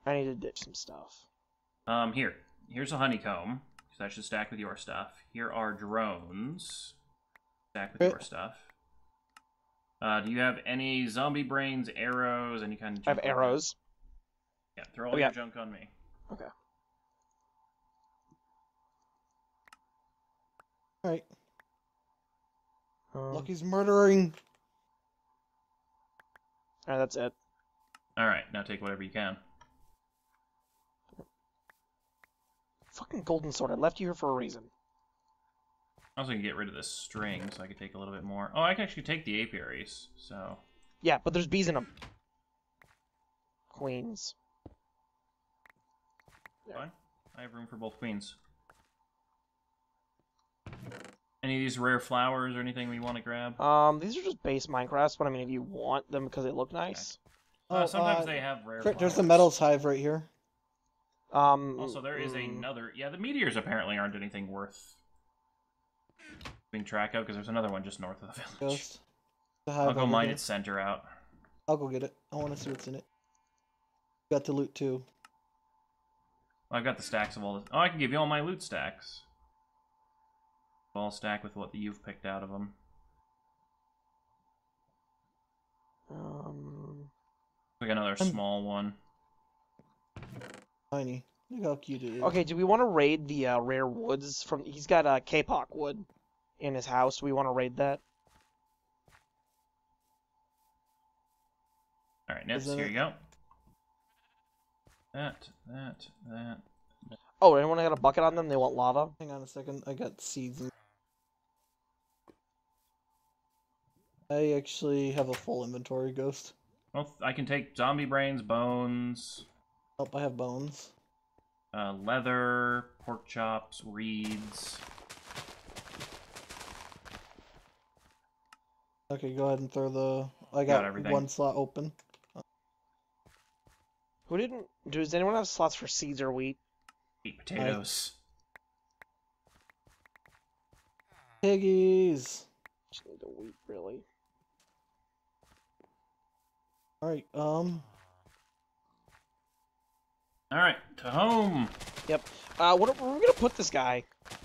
I need to ditch some stuff. Here's a honeycomb. So that should stack with your stuff. Here are drones. Stack with your stuff. Do you have any zombie brains, arrows, any kind of junk? I have arrows. Yeah, throw all your junk on me. Okay. Alright. Lucky's murdering. Alright, that's it. Alright, now take whatever you can. Fucking golden sword. I left you here for a reason. I also can get rid of this string, so I can take a little bit more. Oh, I can actually take the apiaries, so... Yeah, but there's bees in them. Queens. Fine. I have room for both queens. Any of these rare flowers or anything we want to grab? These are just base Minecrafts, but I mean, if you want them because they look nice. Okay. Sometimes they have rare flowers. There's the metals hive right here. Also, there is another... Yeah, the meteors apparently aren't anything worth being track of, because there's another one just north of the village. I'll go mine its center out. I'll go get it. I want to see what's in it. Got the loot too. Well, I've got the stacks of all this. Oh, I can give you all my loot stacks. All stack with what you've picked out of them. Like another small one. Tiny. Look how cute it is. Okay, do we want to raid the rare woods from? He's got Kapok wood in his house. Do we want to raid that? All right, Nets. Here you go. That. Oh, anyone got a bucket on them? They want lava. Hang on a second. I got seeds. I actually have a full inventory, Ghost. Well, I can take zombie brains, bones. Oh, I have bones. Leather, pork chops, reeds. Okay, go ahead and throw the... I got one slot open. Who didn't... Does anyone have slots for seeds or wheat? Eat potatoes. Piggies! Just need the wheat, really. Alright, Alright, to home! Yep. Where are we gonna put this guy?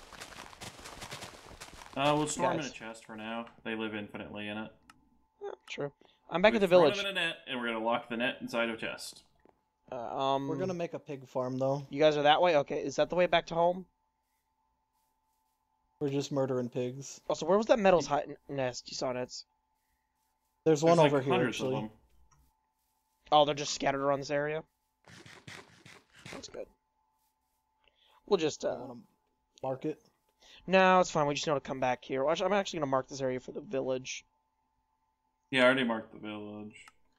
We'll store him in a chest for now. They live infinitely in it. Yeah, true. I'm back at the village. Throw them in a net, and we're gonna lock the net inside of a chest. we're gonna make a pig farm, though. You guys are that way? Okay, is that the way back to home? We're just murdering pigs. Oh, so where was that metal's nest you saw, Nets? There's one over here, actually. Oh, they're just scattered around this area? That's good. We'll just, mark it? No, it's fine. We just know to come back here. I'm actually going to mark this area for the village. Yeah, I already marked the village.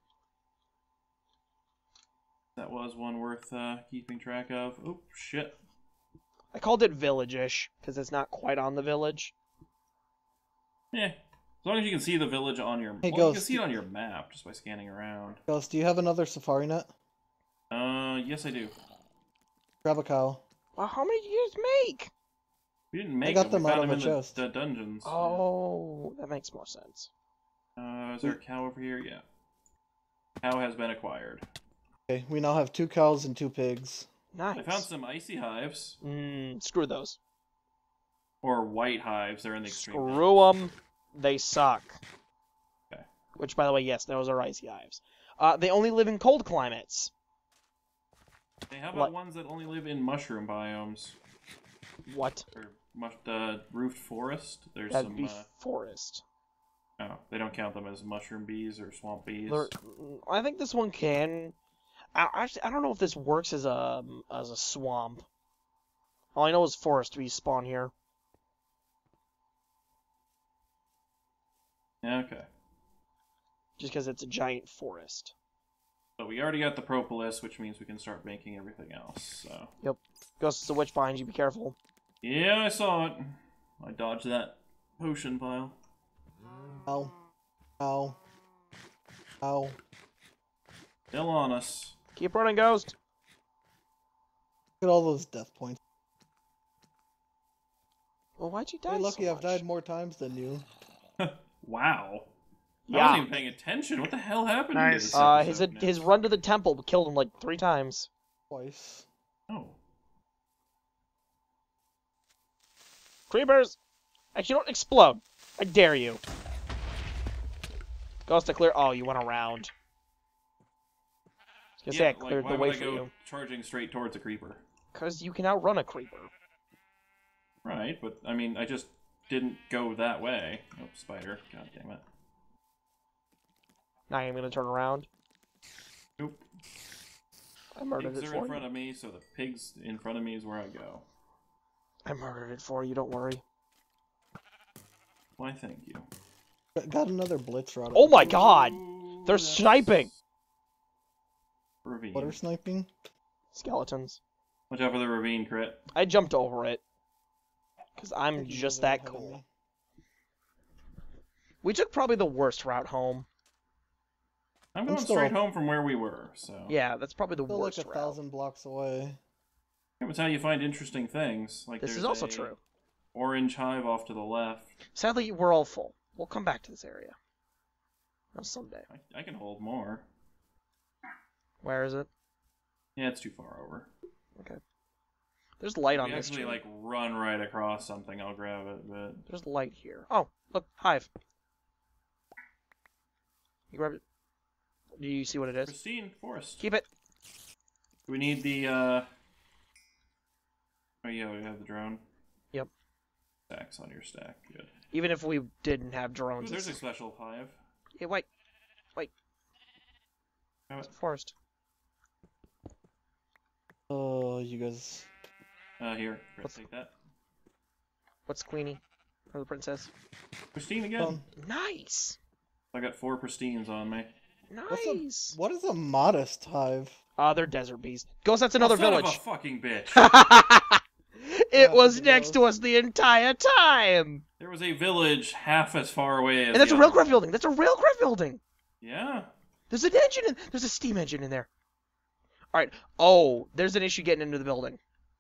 That was one worth keeping track of. Oh, shit. I called it village-ish, because it's not quite on the village. Yeah. As long as you can see the village on your... Hey, well, you Ghost, can see it on your map just by scanning around. Ghost, do you have another safari net? Yes I do. Grab a cow. Well, how many did you guys make? We didn't make them. I got them out of them a in chest. the dungeons. Oh, that makes more sense. Is there a cow over here? Yeah. Cow has been acquired. Okay, we now have 2 cows and 2 pigs. Nice. I found some icy hives. Screw those. Or white hives. They're in the extreme. Screw them. They suck. Okay. Which, by the way, yes, those are icy hives. They only live in cold climates. Hey, how about ones that only live in mushroom biomes? What? Or roofed forest? There's That'd some be forest. Oh, they don't count them as mushroom bees or swamp bees. I think this one can. Actually, I don't know if this works as a swamp. All I know is forest bees spawn here. Yeah, okay. Just because it's a giant forest. So we already got the propolis, which means we can start making everything else. So. Yep. Ghost, the witch behind you. Be careful. Yeah, I saw it. I dodged that potion pile. Ow. Ow. Ow. Still on us. Keep running, Ghost. Look at all those death points. Well, why'd you die Hey, Lucky, so I've much? died more times than you. Wow. Yeah. I wasn't even paying attention. What the hell happened? Nice. His run to the temple killed him like 3 times. Twice. Oh. Creepers! Actually, don't explode. I dare you. Ghost to clear. Oh, you went around. I was gonna say I cleared the way for you. Charging straight towards a creeper? Because you can outrun a creeper. Right, but I mean, I just didn't go that way. Oh, spider. God damn it. Now I'm gonna turn around. Nope. I murdered Pigs it are for in you. front of me, so the pigs in front of me is where I go. I murdered it for you, don't worry. Why, thank you. Got another blitz rod. Oh my god! Ooh, They're sniping! Ravine. Water sniping? Skeletons. Watch out for the ravine crit. I jumped over it. Because I I'm think you just guys are that ahead of cool. me. We took probably the worst route home. I'm going still- straight home from where we were, so... Yeah, that's probably the Still worst like route. 1,000 blocks away. It was how you find interesting things. Like This there's is also a true. Orange hive off to the left. Sadly, we're all full. We'll come back to this area. No, someday. I can hold more. Where is it? Yeah, it's too far over. Okay. There's light If on we this actually tree. like run right across something, I'll grab it, but... There's light here. Oh, look, hive. You grab it. Do you see what it is? Pristine forest. Keep it. Do we need the, Oh yeah, we have the drone. Yep. Stacks on your stack, good. Even if we didn't have Ooh, drones. there's a it's... special hive. Hey, wait. Grab It's it. a forest. Oh, you guys. Here, Chris, What's- take that. What's Queenie? Or the princess? Pristine again. Nice! I got 4 pristines on me. Nice! What is a modest hive? They're desert bees. Ghost, that's another Son village. of a fucking bitch. It was to next to us the entire time! There was a village half as far away as And that's a the other railcraft building! That's a railcraft building! Yeah. There's an engine in... There's a steam engine in there. Alright. Oh, there's an issue getting into the building.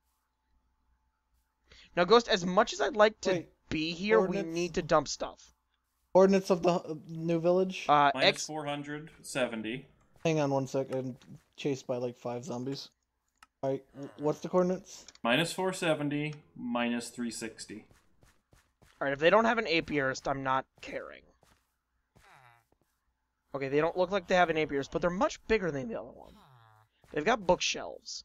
Now, Ghost, as much as I'd like to Wait, be here, we coordinates? need to dump stuff. Coordinates of the new village? Minus X... 470. Hang on one sec. I'm chased by like 5 zombies. Alright, what's the coordinates? Minus 470, minus 360. Alright, if they don't have an apiarist, I'm not caring. Okay, they don't look like they have an apiarist, but they're much bigger than the other one. They've got bookshelves.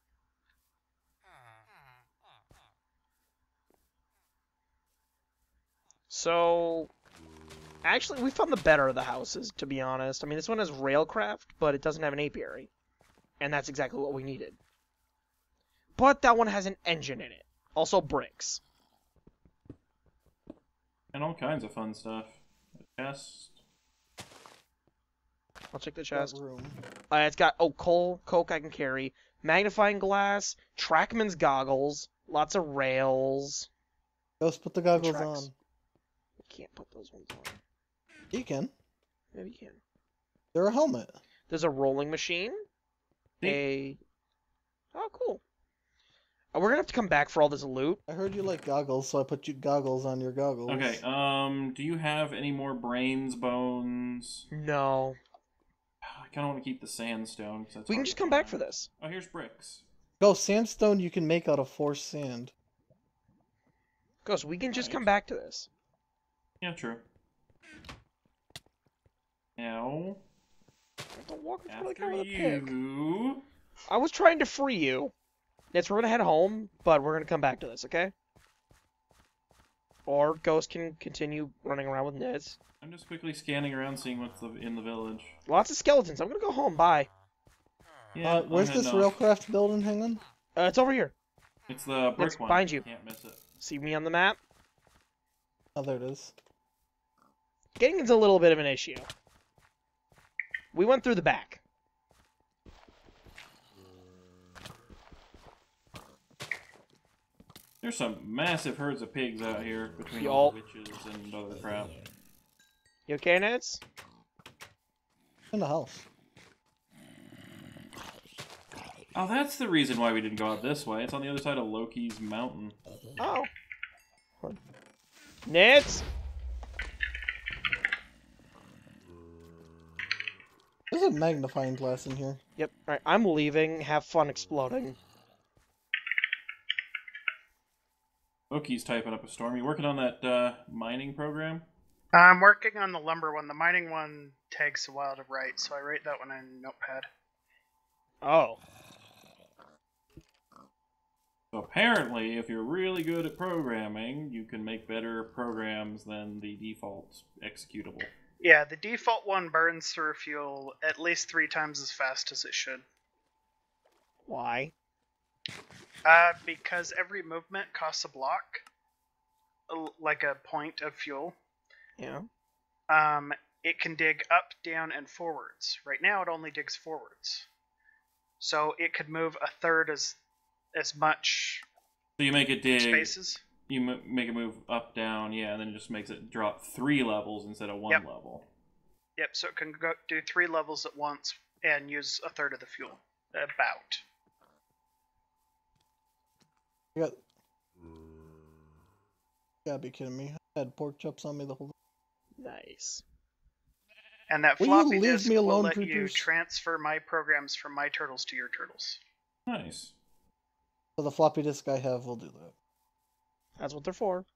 So, actually, we found the better of the houses, to be honest. I mean, this one has railcraft, but it doesn't have an apiary. And that's exactly what we needed. But that one has an engine in it. Also bricks. And all kinds of fun stuff. A chest. I'll check the That chest. room. It's got, coke I can carry, magnifying glass, trackman's goggles, lots of rails. Ghost, put the goggles Tracks. on. You can't put those ones on. You can. Maybe you can. They're a helmet. There's a rolling machine. Oh, cool. We're gonna have to come back for all this loot. I heard you like goggles, so I put you goggles on your goggles. Okay, do you have any more brains, bones? No. I kind of want to keep the sandstone. 'Cause that's We can hard just to come back find. for this. Oh, here's bricks. Ghost, sandstone you can make out of forced sand. Ghost, we can just Right. come back to this. Yeah, true. Now, I have to walk in front of the after car with a pig. you... I was trying to free you. Yes, we're gonna head home, but we're gonna come back to this, okay? Or Ghost can continue running around with Neds. I'm just quickly scanning around, seeing what's in the village. Lots of skeletons. I'm gonna go home. Bye. Yeah, Where's I'm this heading off. railcraft building hanging? It's over here. It's the brick It's one. behind you. Can't miss it. See me on the map? Oh, there it is. Getting into a little bit of an issue. We went through the back. There's some massive herds of pigs out here between Y'all. all the witches and other crap. You okay, Neds? In the house. Oh, that's the reason why we didn't go out this way. It's on the other side of Loki's mountain. Oh. Neds? There's a magnifying glass in here. Yep. Alright, I'm leaving. Have fun exploding. Oki's typing up a storm. You working on that mining program? I'm working on the lumber one. The mining one takes a while to write, so I write that one in Notepad. Oh. So apparently, if you're really good at programming, you can make better programs than the default executable. Yeah, the default one burns through fuel at least 3 times as fast as it should. Why? Because every movement costs a block, like a point of fuel. Yeah. It can dig up, down, and forwards. Right now, it only digs forwards. So it could move a third as much. So you make it dig. Spaces. You make it move up, down, yeah, and then it just makes it drop 3 levels instead of 1 level. Yep. So it can do 3 levels at once and use a third of the fuel. About. You got... You gotta be kidding me. I had pork chops on me the whole time. Nice. And that Will floppy you leave disk me will alone, let you creepers? transfer my programs from my turtles to your turtles. Nice. So the floppy disk I have will do that. That's what they're for.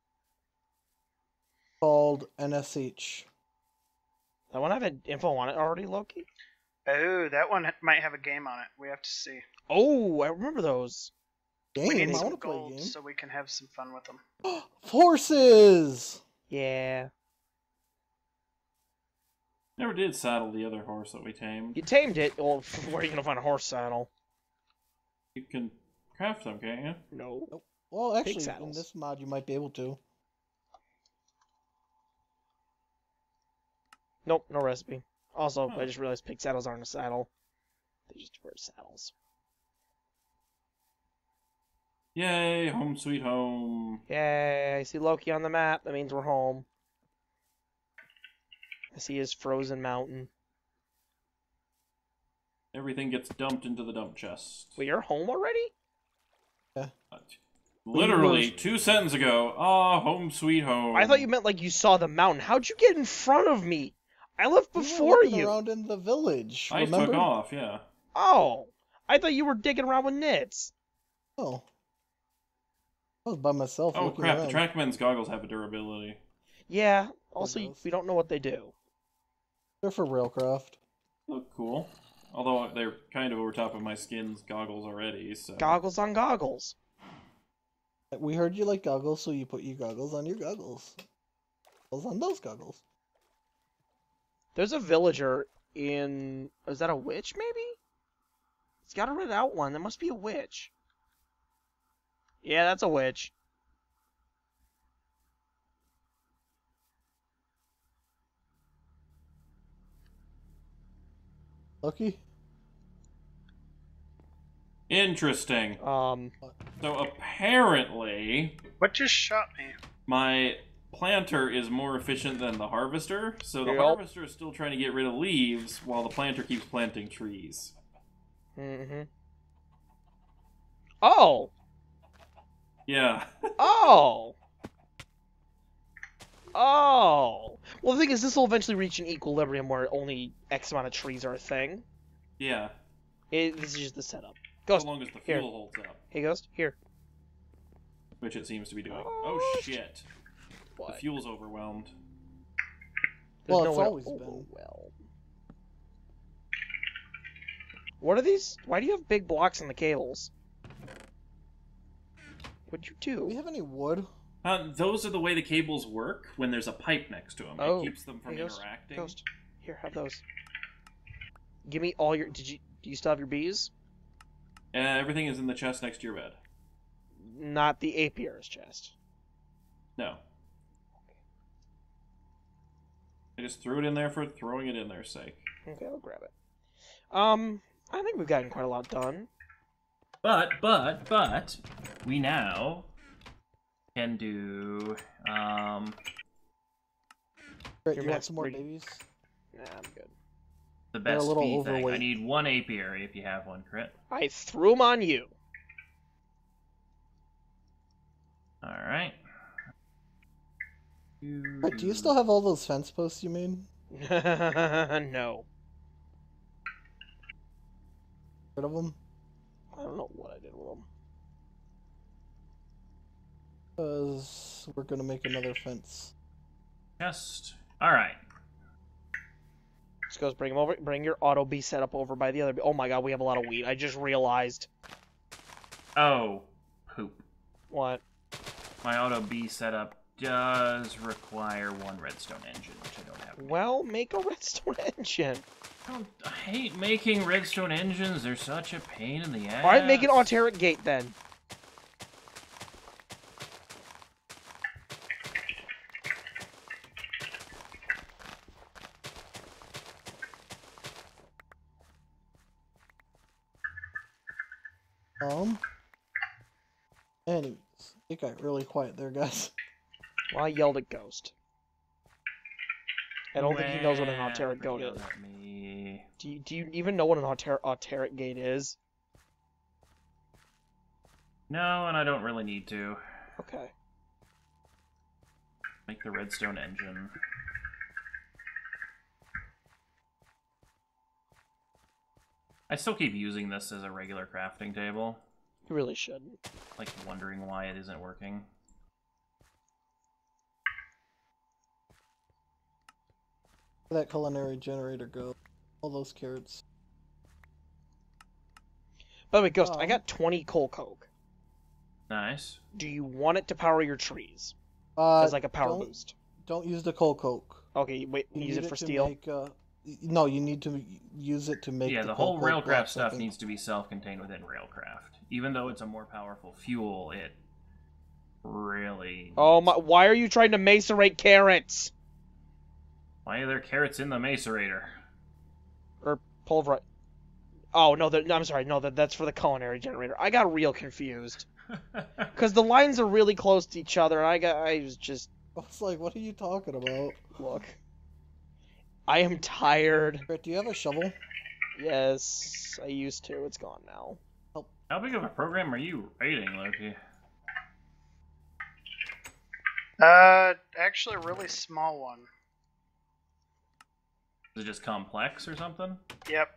Called NSH. That one have an info on it already, Loki? Oh, that one might have a game on it. We have to see. Oh, I remember those. Game? We need I some wanna play a gold game. so we can have some fun with them. Horses! Yeah. Never did saddle the other horse that we tamed. You tamed it. Well, where are you gonna find a horse saddle? You can craft them, can't you? No. Well, actually, in saddles. this mod you might be able to. Nope, no recipe. Also, Huh. I just realized pig saddles aren't a saddle. They just wear saddles. Yay, home sweet home. Yay, I see Loki on the map. That means we're home. I see his frozen mountain. Everything gets dumped into the dump chest. Well, you're home already? Literally 2 sentences ago. Ah, home sweet home. I thought you meant like you saw the mountain. How'd you get in front of me? I left We were before looking you. around in the village. I remember? took off, yeah. Oh, I thought you were digging around with nits. Oh. I was by myself Oh looking crap, around. the Trackman's goggles have a durability. Yeah. Also, those. we don't know what they do. They're for Railcraft. Look cool. Although they're kind of over top of my skin's goggles already, so... Goggles on goggles. We heard you like goggles, so you put your goggles on your goggles. Goggles on those goggles. There's a villager in... Is that a witch, maybe? It's got a red out one. That must be a witch. Yeah, that's a witch. Lucky? Interesting. So apparently, What just shot me? my planter is more efficient than the harvester, so the Yep. harvester is still trying to get rid of leaves while the planter keeps planting trees. Mm-hmm. Oh! Yeah. Oh! Oh! Well, the thing is, this will eventually reach an equilibrium where only X amount of trees are a thing. Yeah. This is just the setup. As Ghost, long as the here. fuel holds up, Hey, Ghost, here. which it seems to be doing. Oh, Oh shit. The What? fuel's overwhelmed. There's Well, no it's way to always been. overwhelm. What are these? Why do you have big blocks in the cables? What'd you Do we do? have any wood? Those are the way the cables work when there's a pipe next to them. Oh, It keeps them from hey, Ghost, interacting. Ghost, here, have those. Give me all your... Do you still have your bees? Everything is in the chest next to your bed. Not the apiar's chest. No. I just threw it in there for throwing it in there's sake. Okay, I'll grab it. I think we've gotten quite a lot done. But, we now can do, Great, Your you want max some more breed- babies? Nah, I'm good. the They're a best little bee thing. I overweight. need 1 apiary if you have one, Crit. I threw them on you. Alright. Brett, do you still have all those fence posts you made? No. rid of them? I don't know what I did with them. Because we're gonna make another fence. Chest. Alright. Just goes bring them over. Bring your auto bee setup over by the other bee. Oh my god, we have a lot of wheat. I just realized. Oh, poop. What? My auto bee setup does require one redstone engine, which I don't have. Well, make a redstone engine. I hate making redstone engines. They're such a pain in the ass. Alright, make an auteric gate then. Anyways, it got really quiet there, guys. Well, I yelled at Ghost. I don't think he knows what an auteric Well, gate is. at me. Do you even know what an auteric gate is? No, and I don't really need to. Okay. Make the redstone engine. I still keep using this as a regular crafting table. You really shouldn't. Like, wondering why it isn't working. Where'd that culinary generator go? All those carrots. By the way, Ghost, I got 20 coal coke. Nice. Do you want it to power your trees? As like a power don't, boost. Don't use the coal coke. Okay, wait, You use need it for to steel? make, no, you need to use it to make Yeah, the coal whole coke Railcraft blocks, I stuff think. needs to be self-contained within Railcraft. Even though it's a more powerful fuel, it really... Oh my, why are you trying to macerate carrots? Why are there carrots in the macerator? Or pulverize. Oh, no, I'm sorry, no, that's for the culinary generator. I got real confused. Because the lines are really close to each other, and I was just... I was like, what are you talking about? Look. I am tired. Brett, do you have a shovel? Yes, I used to. It's gone now. How big of a program are you rating, Loki? Actually a really small one. Is it just complex or something? Yep.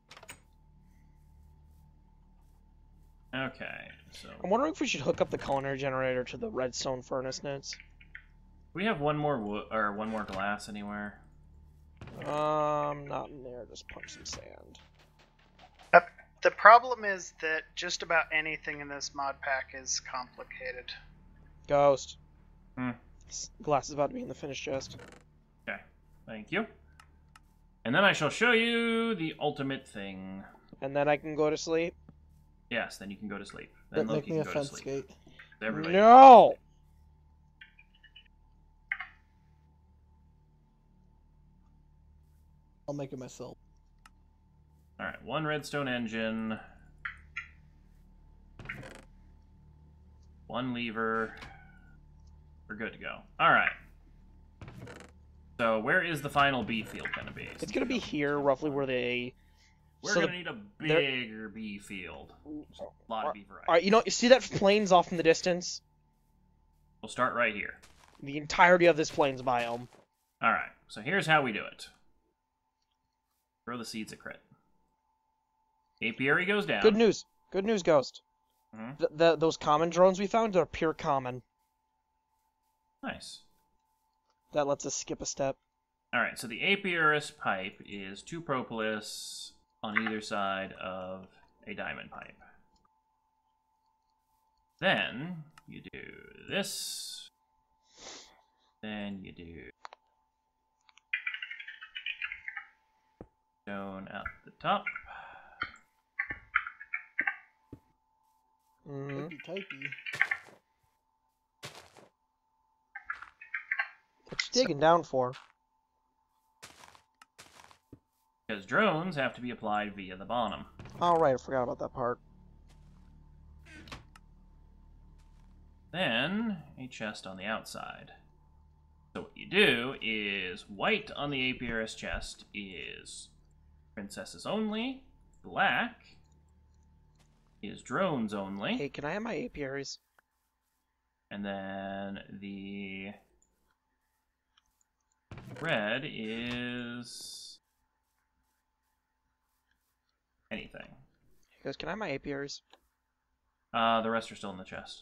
Okay, so... I'm wondering if we should hook up the culinary generator to the redstone furnace nets. We have one more wood, or one more glass anywhere. Not in there. Just punch some sand. The problem is that just about anything in this mod pack is complicated. Ghost. Hmm. This glass is about to be in the finished chest. Okay, thank you. And then I shall show you the ultimate thing. And then I can go to sleep? Yes, then you can go to sleep. Then Brett, Loki make me can a go to fence sleep. gate. Everybody. No! I'll make it myself. Alright, one redstone engine. One lever. We're good to go. Alright. So, where is the final bee field going to be? It's gonna be here, roughly where they... We're so going to need a bigger bee field. A lot of bee varieties. Alright, you see that plains off in the distance? We'll start right here. The entirety of this plains biome. Alright, so here's how we do it. Throw the seeds at crit. Apiary goes down. Good news. Good news, Ghost. Mhm. Those common drones we found are pure common. Nice. That lets us skip a step. Alright, so the apiarist pipe is 2 propolis on either side of a diamond pipe. Then you do this. Then you do stone out the top. Mm-hmm. Typey. What you digging down for? Because drones have to be applied via the bottom. Alright, I forgot about that part. Then a chest on the outside. So what you do is white on the apiarist chest is princesses only, black is drones only, Hey, can I have my apiaries? and then the red is anything. He goes, can I have my apiaries? The rest are still in the chest.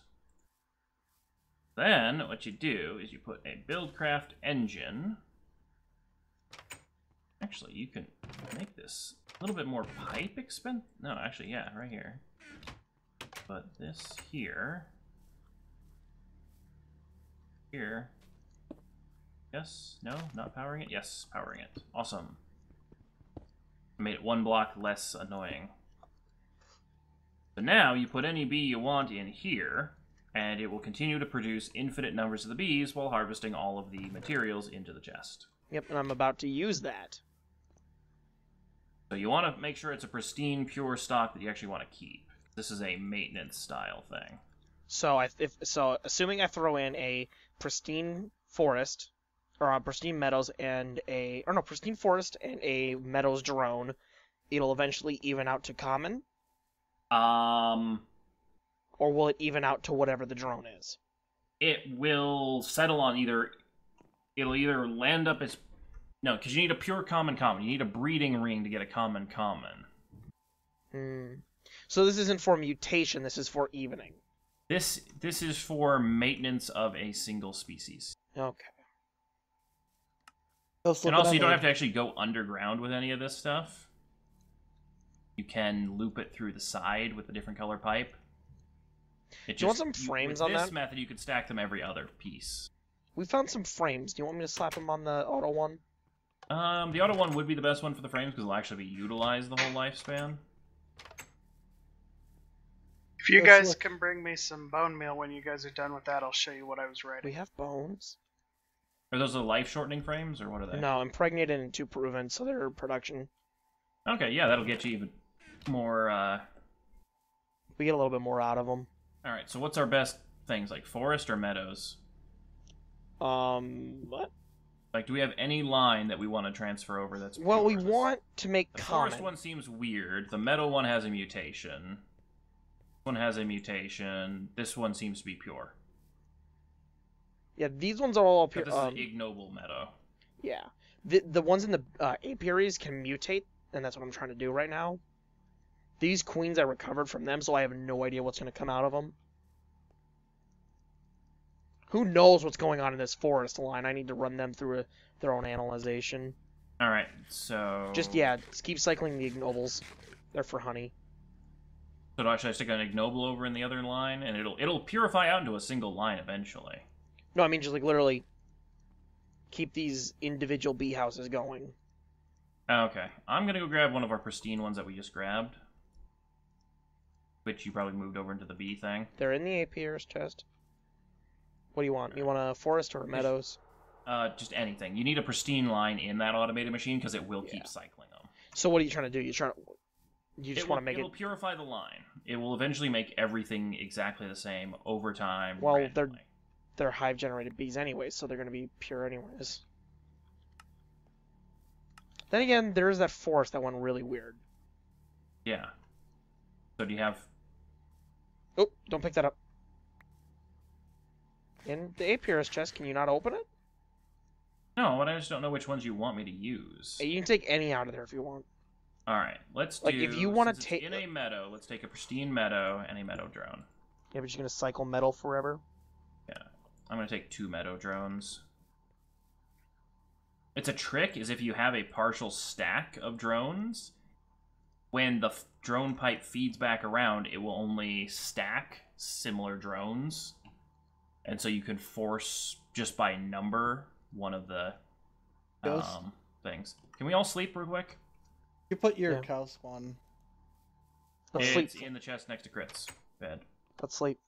Then, what you do is you put a BuildCraft engine. Actually, you can make this a little bit more pipe expensive. No, actually, yeah, right here. But this here. Here. Yes? No? Not powering it? Yes, powering it. Awesome. I made it one block less annoying. So now you put any bee you want in here, and it will continue to produce infinite numbers of the bees while harvesting all of the materials into the chest. Yep, and I'm about to use that. So you want to make sure it's a pristine, pure stock that you actually want to keep. This is a maintenance style thing. So assuming I throw in a pristine forest, or a pristine meadows and pristine forest and a meadows drone, it'll eventually even out to common? Or will it even out to whatever the drone is? It will settle on it'll either land up as... No, because you need a pure common. You need a breeding ring to get a common. So this isn't for mutation, this is for evening. This is for maintenance of a single species. Okay. And also, you don't have to actually go underground with any of this stuff. You can loop it through the side with a different color pipe. Do you want some frames on that? With this method, you could stack them every other piece. We found some frames. Do you want me to slap them on the auto one? The auto one would be the best one for the frames because it'll actually be utilized the whole lifespan. If you guys can bring me some bone meal when you guys are done with that, I'll show you what I was writing. We have bones. Are those the life-shortening frames, or what are they? No, impregnated and 2 proven, so they're production. Okay, yeah, that'll get you even more, We get a little bit more out of them. Alright, so what's our best things, like forest or meadows? What? Like, do we have any line that we want to transfer over that's pure? Well, we want to make the common. forest one seems weird. The meadow one has a mutation. This one has a mutation. This one seems to be pure. Yeah, these ones are all pure. But this is an ignoble meadow. Yeah. The ones in the apiaries can mutate, and that's what I'm trying to do right now. These queens I recovered from them, so I have no idea what's going to come out of them. Who knows what's going on in this forest line? I need to run them through their own analyzation. Alright, so... Just keep cycling the ignobles. They're for honey. So should I stick an ignoble over in the other line? And it'll purify out into a single line eventually. No, I mean just like literally keep these individual bee houses going. Okay. I'm going to go grab one of our pristine ones that we just grabbed. Which you probably moved over into the bee thing. They're in the apiaries chest. What do you want? You want a forest or a meadows? Just anything. You need a pristine line in that automated machine because it will keep cycling them. So what are you trying to do? You just want to make it... It'll purify the line. It will eventually make everything exactly the same over time. Well, randomly. they're hive-generated bees anyway, so they're going to be pure anyways. Then again, there is that forest that went really weird. Yeah. So do you have... Oh, don't pick that up. In the apiaries chest, can you not open it? No, but I just don't know which ones you want me to use. You can take any out of there if you want. Alright, let's do... Like, if you want to take... in a meadow, let's take a pristine meadow and a meadow drone. Yeah, but you're going to cycle metal forever? Yeah. I'm going to take 2 meadow drones. It's a trick, is if you have a partial stack of drones, when the drone pipe feeds back around, it will only stack similar drones. And so you can force, just by number, one of the things. Can we all sleep real quick? You put your cow spawn. Let's It's sleep. in the chest next to Crit's bed. Let's sleep.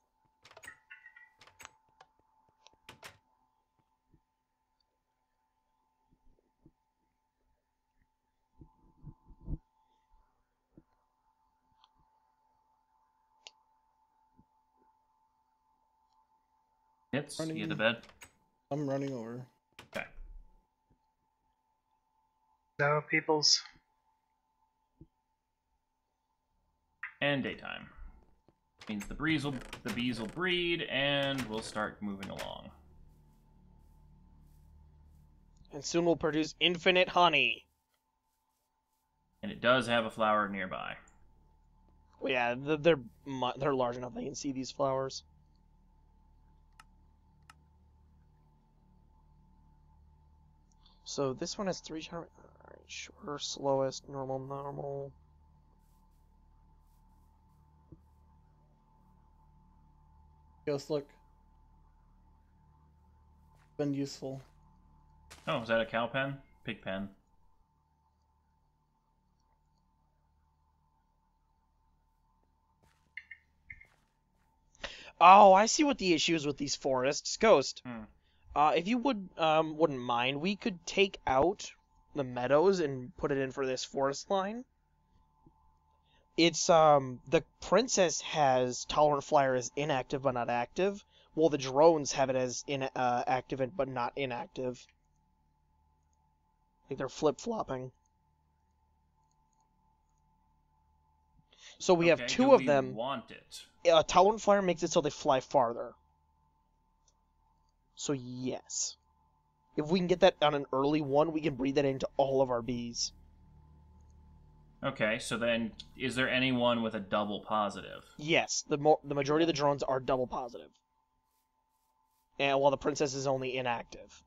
Hits, you in the bed? I'm running over. Okay. So, peoples. And daytime. Means the bees will breed, and we'll start moving along. And soon we'll produce infinite honey. And it does have a flower nearby. Well, yeah, they're large enough they can see these flowers. So this one has 3 charm. Alright, shorter, slowest, normal, normal. Ghost, look. Been useful. Oh, is that a cow pen? Pig pen. Oh, I see what the issue is with these forests. Ghost. Hmm. If you wouldn't mind, we could take out the meadows and put it in for this forest line. It's the princess has tolerant flyer as inactive but not active, while the drones have it as active but not inactive. Like they're flip-flopping. So we have 2 of them. Want it? Tolerant flyer makes it so they fly farther. So yes. If we can get that on an early one, we can breed that into all of our bees. Okay, so then, is there anyone with a double positive? Yes, the majority of the drones are double positive. And while the princess is only inactive.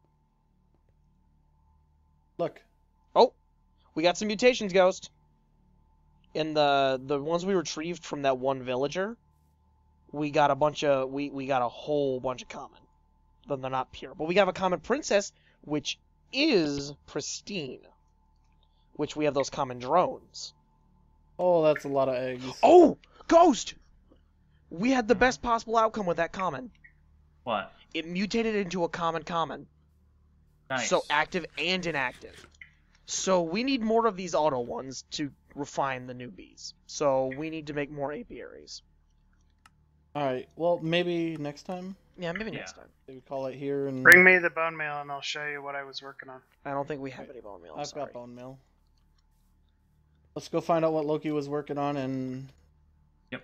Look. Oh! We got some mutations, Ghost. In the ones we retrieved from that one villager, we got a bunch of we got a whole bunch of common. Then they're not pure. But we have a common princess, which is pristine. Which we have those common drones. Oh, that's a lot of eggs. Oh! Ghost! We had the best possible outcome with that common. What? It mutated into a common. Nice. So active and inactive. So we need more of these auto ones to refine the newbies. So we need to make more apiaries. Alright, well, maybe next time? Yeah, maybe next time. Maybe call it here and... Bring me the bone meal and I'll show you what I was working on. I don't think we have any bone meal. I've got bone meal. Let's go find out what Loki was working on and... Yep.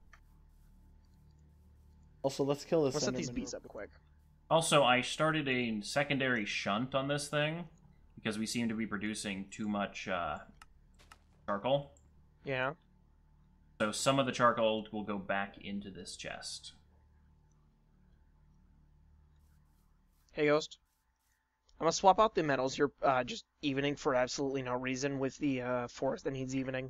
Also, let's kill this Let's set these Enderman bees real up quick. Also, I started a secondary shunt on this thing because we seem to be producing too much charcoal. Yeah. So some of the charcoal will go back into this chest. Hey, Ghost. I'm gonna swap out the metals you're just evening for absolutely no reason with the forest that needs evening.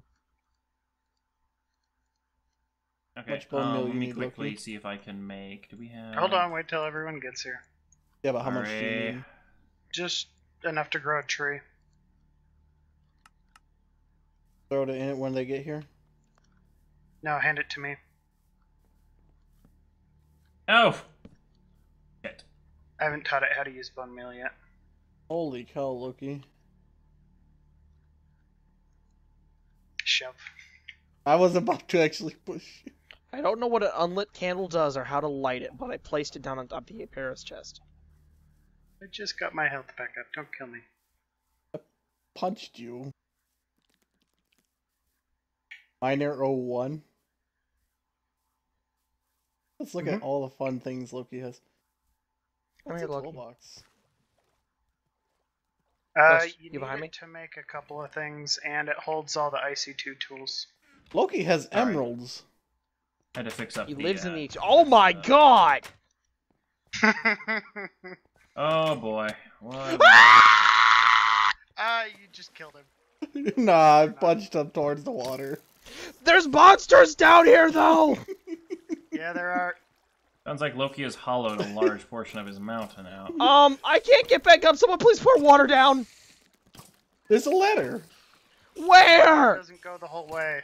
How Okay, much bone meal let you me need, quickly Loki? see if I can make... Do we have... Hold on, wait till everyone gets here. Yeah, but how much do you Alright. need? Just enough to grow a tree. Throw it in it when they get here? No, hand it to me. Oh! Shit. I haven't taught it how to use bone meal yet. Holy cow, Loki. Shove. I was about to actually push you. I don't know what an unlit candle does or how to light it, but I placed it down on top of the Paris chest. I just got my health back up. Don't kill me. Punched you. Miner 01. Let's look at all the fun things Loki has. Come What's here, a Loki. toolbox? Ghost, You you need behind it me? to make a couple of things, and it holds all the IC2 tools. Loki has Alright. emeralds. I had to fix up He the... lives in the... Oh my god! Oh boy. What? You just killed him. Nah, I punched him towards the water. There's monsters down here, though! Yeah, there are. Sounds like Loki has hollowed a large portion of his mountain out. I can't get back up. Someone please pour water down. There's a ladder. It Where? doesn't go the whole way.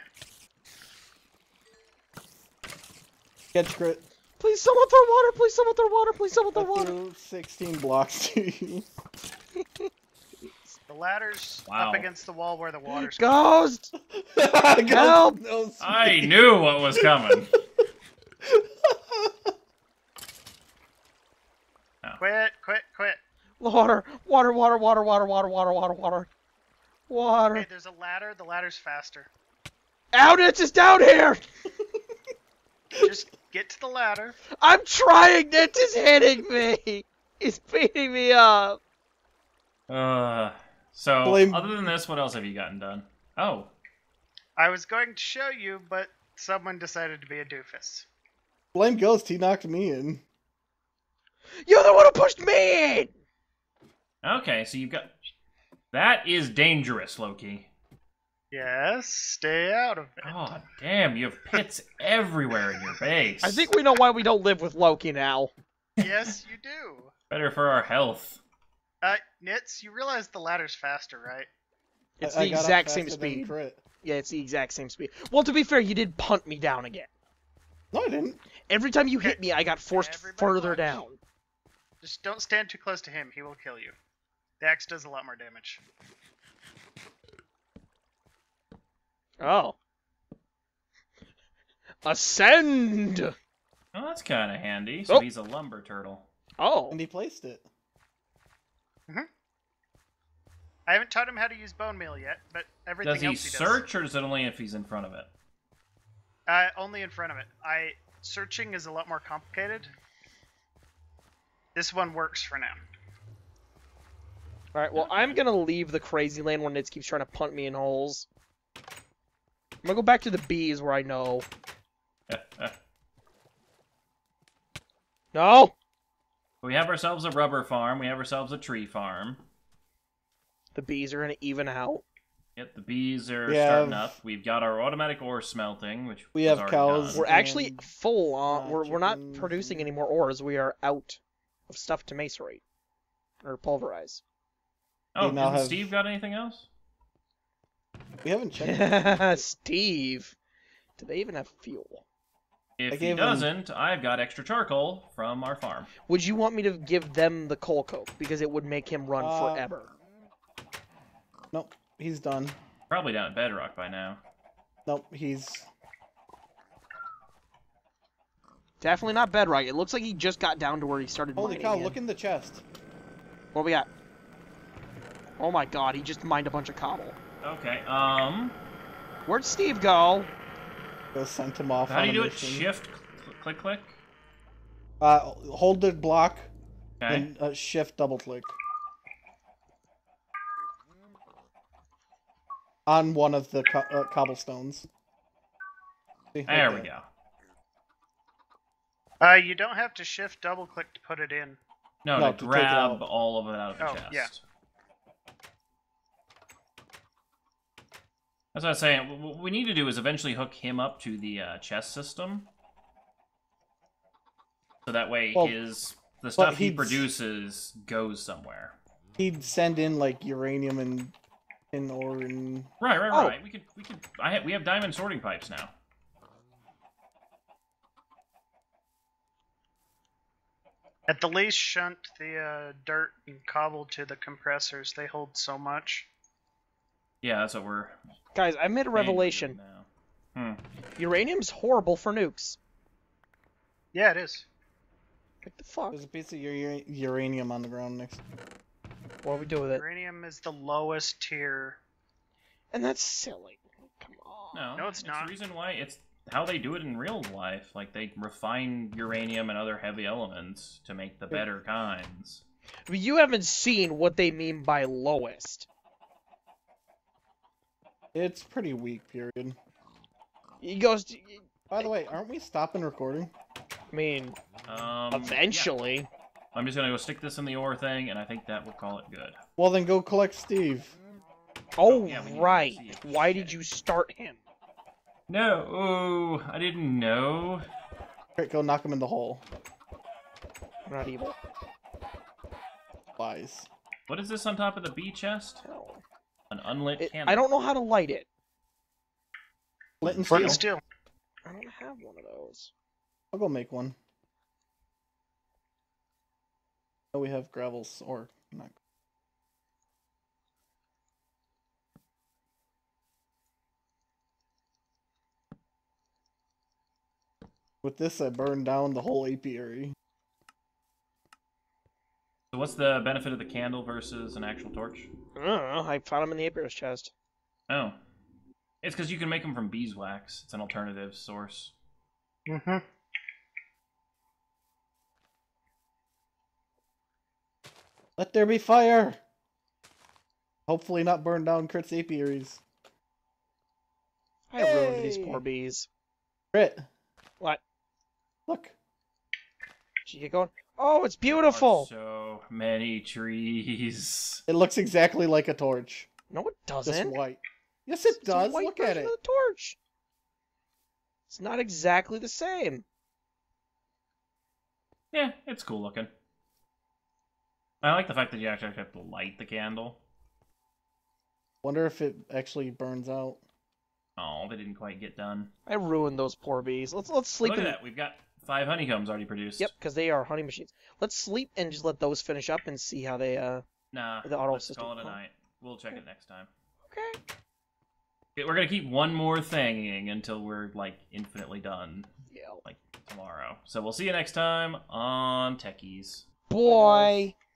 Catch crit. Please, someone throw water. Please, someone throw water. Please, someone throw I water. threw 16 blocks to you. The ladder's Wow. up against the wall where the water's Ghost! Help! I knew what was coming. Quit. Water, water, water, water, water, water, water, water, water. Water. Hey, there's a ladder. The ladder's faster. Ouditch is down here! Just get to the ladder. I'm trying, Nitch is hitting me! He's beating me up! So, Blame- other than this, what else have you gotten done? Oh, I was going to show you, but someone decided to be a doofus. Blame Ghost, he knocked me in. You're the one who pushed me in! Okay, so you've got... That is dangerous, Loki. Yes, stay out of it. God damn, you have pits everywhere in your base. I think we know why we don't live with Loki now. Yes, you do. Better for our health. Nits, you realize the ladder's faster, right? It's I the got up exact same faster than speed. Crit. Yeah, it's the exact same speed. Well, to be fair, you did punt me down again. No, I didn't. Every time you hit me, I got forced Everybody further watch. down. Just don't stand too close to him. He will kill you. The axe does a lot more damage. Oh. Ascend! Oh, that's kind of handy. So Oh. he's a lumber turtle. Oh. And he placed it. I haven't taught him how to use bone meal yet, but everything Does he else he search, or is it only if he's in front of it? does. Only in front of it. Searching is a lot more complicated. This one works for now. Alright, well, I'm gonna leave the crazy land where Nitz keeps trying to punt me in holes. I'm gonna go back to the bees where I know. No! We have ourselves a rubber farm. We have ourselves a tree farm. The bees are gonna even out. Yep, the bees are We starting have- up. We've got our automatic ore smelting, which We was have already cows. done. We're actually And, full on. We're not chickens producing and- any more ores. We are out of stuff to macerate. Or pulverize. Oh, we now hasn't have- Steve got anything else? We haven't checked. Steve! Do they even have fuel? If he gave him- doesn't, I've got extra charcoal from our farm. Would you want me to give them the coal coke? Because it would make him run forever. Nope, he's done. Probably down at Bedrock by now. Nope, he's... Definitely not bedrock. It looks like he just got down to where he started Holy mining cow, again. look in the chest. What we got? Oh my god, he just mined a bunch of cobble. Okay, Where'd Steve go? Go sent him off how on do you a do it? mission. Shift, click, click? Hold the block, Okay. and shift double click. On one of the cobblestones. See, There right we go. You don't have to shift double click to put it in. No, No, to to take it grab out. all of it out of the Oh, chest. yeah. That's what I was saying. What we need to do is eventually hook him up to the chest system. So that way Well, the stuff he he'd- produces goes somewhere. He'd send in like uranium and ore and... Right. Oh. We have diamond sorting pipes now. At the least, shunt the dirt and cobble to the compressors. They hold so much. Yeah, that's what we're... Guys, I made a revelation. Now. Uranium's horrible for nukes. Yeah, it is. What the fuck? There's a piece of uranium on the ground next. What do we do with it? Uranium is the lowest tier. And that's silly. Come on. No, it's not. the reason why it's how they do it in real life. Like, they refine uranium and other heavy elements to make the better kinds. But you haven't seen what they mean by lowest. It's pretty weak, period. He goes, By the way, aren't we stopping recording? I mean, Yeah. eventually. I'm just gonna go stick this in the ore thing, and I think that will call it good. Well, then go collect Steve. Oh, yeah, we need to right. see it. Why did you start him? No, oh, I didn't know. Quick, go knock him in the hole. I'm not evil. Lies. What is this on top of the bee chest? No. An unlit candle. I don't know how to light it. Flint and Flint steel. and steel. I don't have one of those. I'll go make one. Oh, we have gravels or not. With this, I burned down the whole apiary. So what's the benefit of the candle versus an actual torch? I don't know. I found him in the apiarist chest. Oh. It's because you can make them from beeswax. It's an alternative source. Mm-hmm. Let there be fire! Hopefully not burn down Crit's apiaries. I ruined these poor bees. Crit. What? Look. Should you get going? Oh, it's beautiful! So many trees. It looks exactly like a torch. No, it Just doesn't. white. Yes, it It's a does. white Look at version it. of the torch. It's not exactly the same. Yeah, it's cool looking. I like the fact that you actually have to light the candle. Wonder if it actually burns out. Oh, they didn't quite get done. I ruined those poor bees. Let's sleep Look at in. that. We've got 5 honeycombs already produced. Yep, because they are honey machines. Let's sleep and just let those finish up and see how they Nah, the auto let's system. call it a night. We'll check it next time. Okay. Okay, we're gonna keep one more thing until we're, like, infinitely done. Yeah. Like, tomorrow. So we'll see you next time on Techies. Boy.